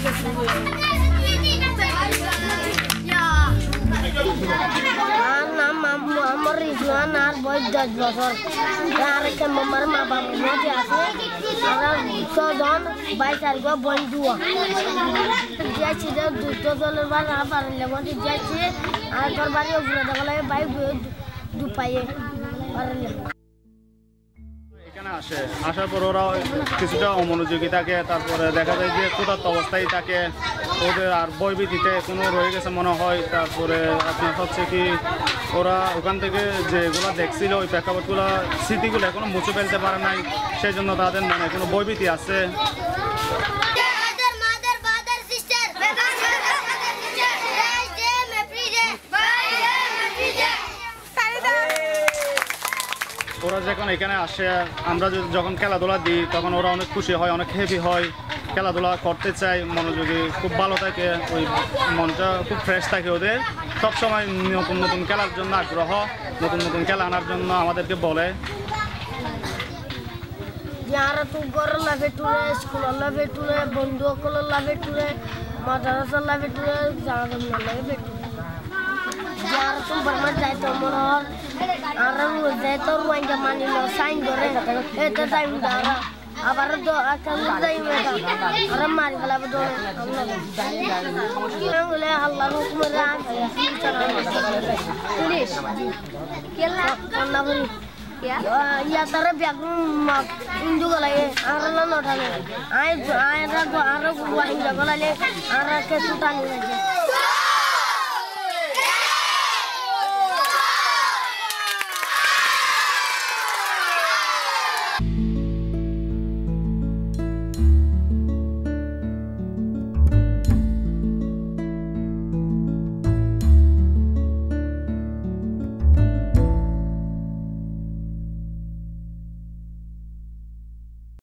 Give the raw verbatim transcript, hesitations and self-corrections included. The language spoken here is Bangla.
আর নাম আমার রিজওয়ান আর বয়স দশ বছর আর একটা মামার মা বাবা মধ্যে আছে আমরা ছজন বাইশ তারিখ বন্ধু যাচ্ছি দুটো জলের বার পারলে মধ্যে যাচ্ছি আর তোর বাড়ি ঘুরে দেখা লাগে বাইক দু পাইয়ে পারলে এখানে আসে আসার পর ওরা কিছুটা অমনোযোগী থাকে তারপরে দেখা যায় যে ক্ষুধার্ত অবস্থায় থাকে ওদের আর ভয়ভীতিতে কোনো রয়ে গেছে মনে হয় তারপরে আপনার হচ্ছে কি ওরা ওখান থেকে যেগুলো দেখছিল ওই প্রেক্ষাপটগুলো স্মৃতিগুলো এখনো মুছে ফেলতে পারে নাই সেই জন্য তাদের মানে কোনো ভয়ভীতি আছে। ওরা যখন এখানে আসে আমরা যখন খেলাধুলা দিই তখন ওরা অনেক খুশি হয় অনেক হ্যাপি হয় খেলাধুলা করতে চায় মনোযোগী খুব ভালো থাকে ওই মনটা খুব ফ্রেশ থাকে ওদের সবসময় নতুন নতুন খেলার জন্য আগ্রহ নতুন নতুন খেলা আনার জন্য আমাদেরকে বলে যারা তো ঘরের লাভে টুরে স্কুলের লাভে টুরে বন্ধু সকলের লাভে টুরে মাদ্রাসার লাভে টুরে জানার লাভে টুরে যারা তো বর্মার যাইতো মনে হয় আর যাইতো রোহিঙ্গা মানিল সাইন করে এটা টাইম দ্বারা আবার তো একটা টাইম আর মারি ফেলাব তো আমরা আল্লাহর হুকুমে পুলিশ কেলা ইয়া তারা ব্যাগ ইন্দু গলায় আর না নঠালে আয় আয় আর রোহিঙ্গা গলালে আর কে সুতানি